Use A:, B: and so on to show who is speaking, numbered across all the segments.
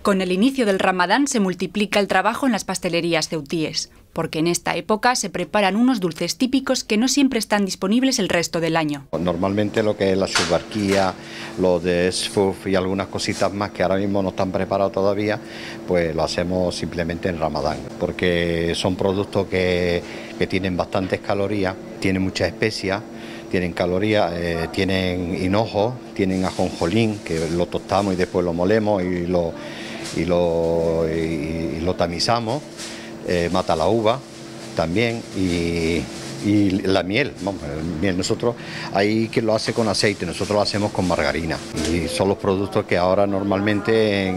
A: Con el inicio del Ramadán se multiplica el trabajo en las pastelerías ceutíes, porque en esta época se preparan unos dulces típicos que no siempre están disponibles el resto del año.
B: Normalmente lo que es la shubarquía, lo de sfuf y algunas cositas más que ahora mismo no están preparados todavía, pues lo hacemos simplemente en Ramadán, porque son productos que tienen bastantes calorías, tienen muchas especias, tienen calorías, tienen hinojo, tienen ajonjolín, que lo tostamos y después lo molemos y lo tamizamos, mata la uva también y la miel, vamos, miel. Nosotros hay quien lo hace con aceite, nosotros lo hacemos con margarina y son los productos que ahora normalmente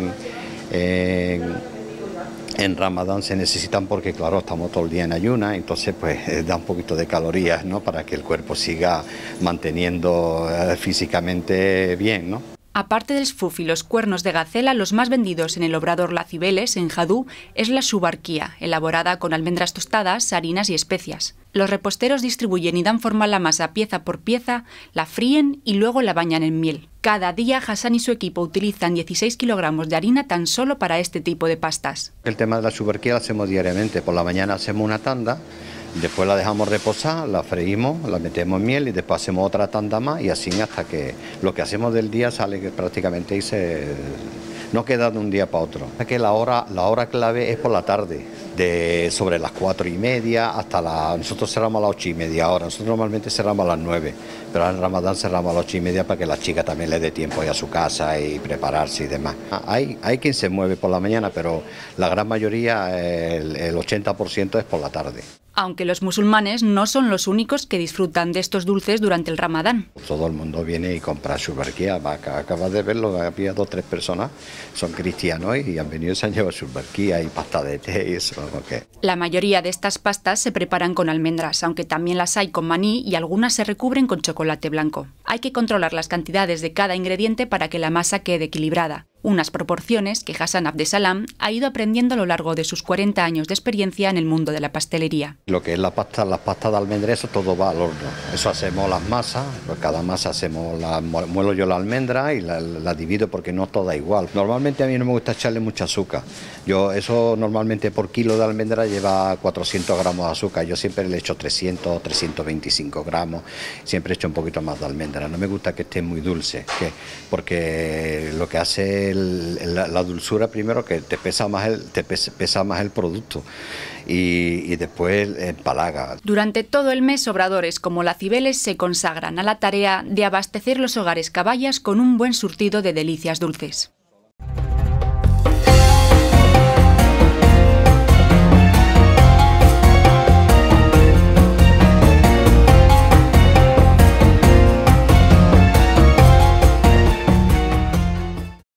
B: en Ramadán se necesitan porque claro, estamos todo el día en ayuna, entonces pues da un poquito de calorías, ¿no?, para que el cuerpo siga manteniendo físicamente bien, ¿no?
A: Aparte del sfuf y los cuernos de gacela, los más vendidos en el obrador La Cibeles, en Jadú, es la shubarquía, elaborada con almendras tostadas, harinas y especias. Los reposteros distribuyen y dan forma a la masa pieza por pieza, la fríen y luego la bañan en miel. Cada día Hassan y su equipo utilizan 16 kilogramos de harina tan solo para este tipo de pastas.
B: El tema de la shubarquía lo hacemos diariamente. Por la mañana hacemos una tanda, después la dejamos reposar, la freímos, la metemos en miel y después hacemos otra tanda más y así hasta que lo que hacemos del día sale prácticamente y no queda de un día para otro. Es que la hora clave es por la tarde, sobre las 4:30 hasta nosotros cerramos a las 8:30 ahora. Nosotros normalmente cerramos a las 9, pero en Ramadán cerramos a las 8:30 para que la chica también le dé tiempo a ir a su casa y prepararse y demás. Hay quien se mueve por la mañana, pero la gran mayoría, el 80% es por la tarde.
A: Aunque los musulmanes no son los únicos que disfrutan de estos dulces durante el Ramadán.
B: Todo el mundo viene y compra shubarquía. Acabas de verlo, había 2 o 3 personas, son cristianos y han venido y se han llevado shubarquía y pasta de té y eso. Okay.
A: La mayoría de estas pastas se preparan con almendras, aunque también las hay con maní y algunas se recubren con chocolate blanco. Hay que controlar las cantidades de cada ingrediente para que la masa quede equilibrada. Unas proporciones que Hassan Abdesalam ha ido aprendiendo a lo largo de sus 40 años de experiencia en el mundo de la pastelería.
B: Lo que es las pastas de almendra, eso todo va al horno. Eso hacemos las masas, cada masa muelo yo la almendra y la divido porque no toda igual. Normalmente a mí no me gusta echarle mucha azúcar. Eso normalmente por kilo de almendra lleva 400 gramos de azúcar. Yo siempre le echo 300, 325 gramos. Siempre echo un poquito más de almendra. No me gusta que esté muy dulce, porque lo que hace la dulzura primero que te pesa más el producto y después empalaga.
A: Durante todo el mes, obradores como La Cibeles se consagran a la tarea de abastecer los hogares caballas con un buen surtido de delicias dulces.